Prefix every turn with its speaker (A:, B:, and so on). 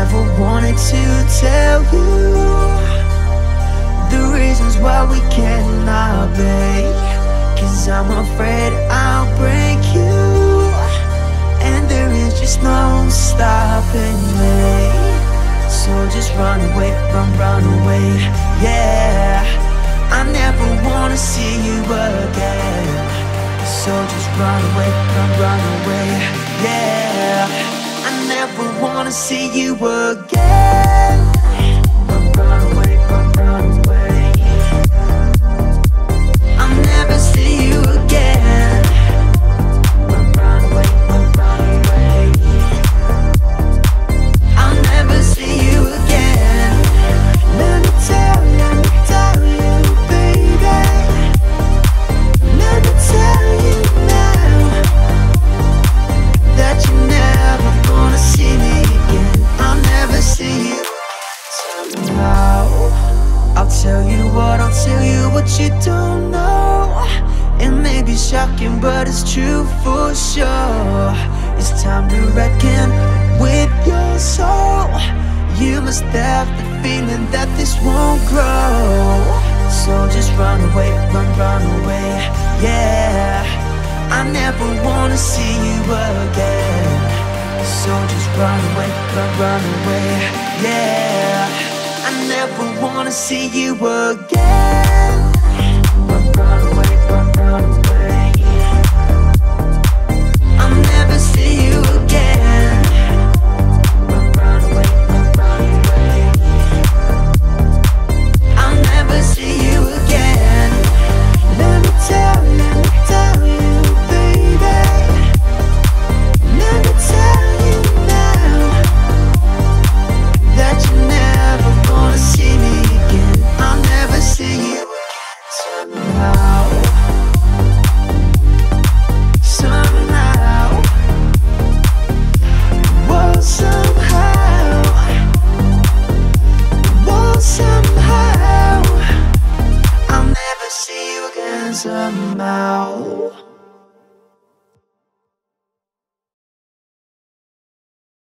A: never wanted to tell you the reasons why we cannot be, 'cause I'm afraid I'll break you, and there is just no stopping me. So just run away, run away, yeah. I never wanna see you again. So just run away, run away, yeah. I never wanna see you again. Run away, run away. I'll never see you again. Run away, run away. I'll never see you again. Let me tell you, baby. Let me tell you now that you're never gonna see me again. I'll never see you somehow. I'll tell you what you don't know. It may be shocking, but it's true for sure. It's time to reckon with your soul. You must have the feeling that this won't grow. So just run away, run away, yeah. I never wanna see you again. So just run away, run away, yeah. I never wanna see you again.